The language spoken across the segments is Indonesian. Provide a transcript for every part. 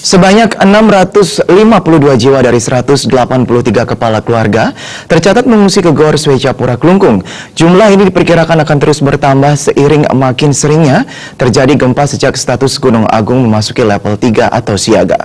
Sebanyak 652 jiwa dari 183 kepala keluarga tercatat mengungsi ke Gor Swecapura Klungkung. Jumlah ini diperkirakan akan terus bertambah seiring makin seringnya terjadi gempa sejak status Gunung Agung memasuki level 3 atau siaga.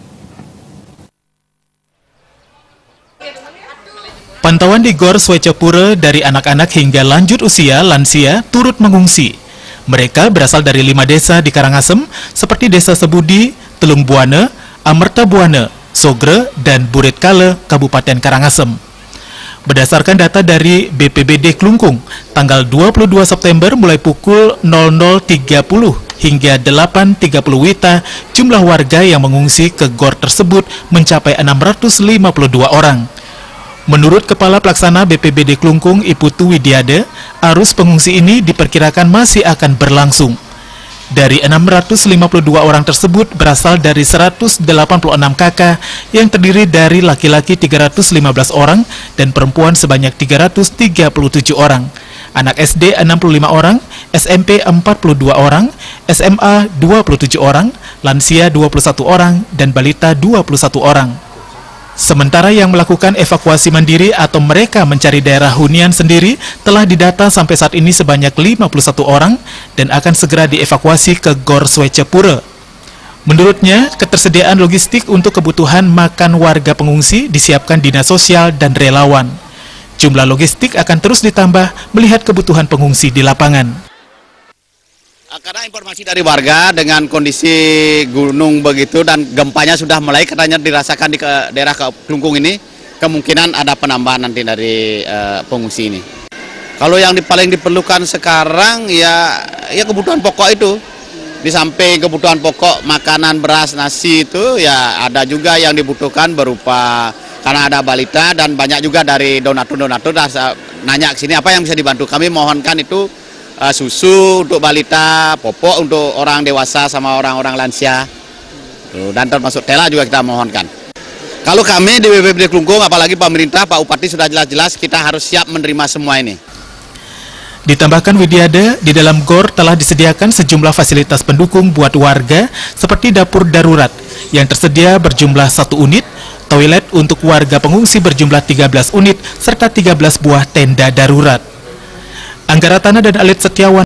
Pantauan di Gor Swecapura dari anak-anak hingga lanjut usia lansia turut mengungsi. Mereka berasal dari 5 desa di Karangasem seperti Desa Sebudi, Telung Buana, Amerta Buana, Sogre, dan Burit Kale, Kabupaten Karangasem. Berdasarkan data dari BPBD Klungkung, tanggal 22 September mulai pukul 00.30 hingga 8.30 WITA, jumlah warga yang mengungsi ke GOR tersebut mencapai 652 orang. Menurut Kepala Pelaksana BPBD Klungkung, Iputu Widiade, arus pengungsi ini diperkirakan masih akan berlangsung. Dari 652 orang tersebut berasal dari 186 KK yang terdiri dari laki-laki 315 orang dan perempuan sebanyak 337 orang. Anak SD 65 orang, SMP 42 orang, SMA 27 orang, lansia 21 orang, dan balita 21 orang. Sementara yang melakukan evakuasi mandiri atau mereka mencari daerah hunian sendiri telah didata sampai saat ini sebanyak 51 orang dan akan segera dievakuasi ke Gor Swecapura. Menurutnya, ketersediaan logistik untuk kebutuhan makan warga pengungsi disiapkan Dinas Sosial dan relawan. Jumlah logistik akan terus ditambah melihat kebutuhan pengungsi di lapangan. Karena informasi dari warga dengan kondisi gunung begitu dan gempanya sudah mulai katanya dirasakan di daerah Klungkung ini, kemungkinan ada penambahan nanti dari pengungsi ini. Kalau yang paling diperlukan sekarang ya kebutuhan pokok itu. Di samping kebutuhan pokok makanan beras nasi itu ya ada juga yang dibutuhkan berupa karena ada balita dan banyak juga dari donatur-donatur nanya ke sini apa yang bisa dibantu. Kami mohonkan itu susu untuk balita, popok untuk orang dewasa sama orang-orang lansia, dan termasuk tela juga kita mohonkan. Kalau kami di BPBD Klungkung, apalagi pemerintah, Pak Upati sudah jelas-jelas kita harus siap menerima semua ini. Ditambahkan Widiade, di dalam GOR telah disediakan sejumlah fasilitas pendukung buat warga seperti dapur darurat yang tersedia berjumlah 1 unit, toilet untuk warga pengungsi berjumlah 13 unit, serta 13 buah tenda darurat. Anggara Tanah dan Alit Setiawan